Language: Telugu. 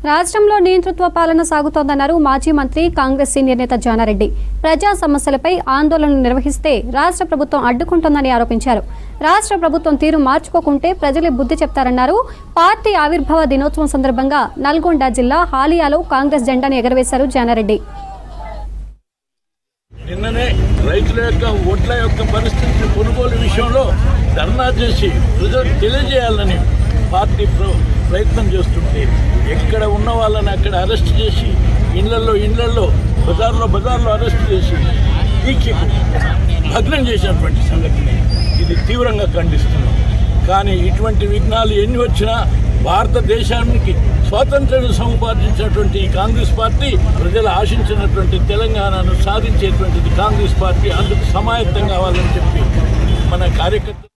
రాష్ట్రంలో నియంతృత్వ పాలన సాగుతోందన్నారు మాజీ మంత్రి కాంగ్రెస్ సీనియర్ నేత జానా రెడ్డి. ప్రజా సమస్యలపై ఆందోళనలు నిర్వహిస్తే రాష్ట్ర ప్రభుత్వం అడ్డుకుంటోందని ఆరోపించారు. రాష్ట్ర ప్రభుత్వం తీరు మార్చుకోకుంటే ప్రజలే బుద్ధి చెప్తారన్నారు. పార్టీ ఆవిర్భావ దినోత్సవం సందర్భంగా నల్గొండ జిల్లా హాలియాలో కాంగ్రెస్ జెండాను ఎగరవేశారు జానా రెడ్డి. నిన్ననే రైతుల యొక్క ఓట్ల యొక్క పరిస్థితి కొనుగోలు విషయంలో ధర్నా చేసి ప్రజలకు తెలియజేయాలని పార్టీ ప్రయత్నం చేస్తుంటే ఎక్కడ ఉన్న వాళ్ళని అక్కడ అరెస్ట్ చేసి ఇళ్లలో బజార్లో అరెస్ట్ చేసి దీక్షకు భగ్నం చేసినటువంటి సంఘటన ఇది తీవ్రంగా ఖండిస్తున్నాం. కానీ ఇటువంటి విఘ్నాలు ఎన్ని వచ్చినా భారతదేశానికి స్వాతంత్ర్యాన్ని సముపార్జించినటువంటి ఈ కాంగ్రెస్ పార్టీ ప్రజలు ఆశించినటువంటి తెలంగాణను సాధించేటువంటిది కాంగ్రెస్ పార్టీ. అందుకు సమాయత్తం కావాలని చెప్పి మన కార్యకర్తలు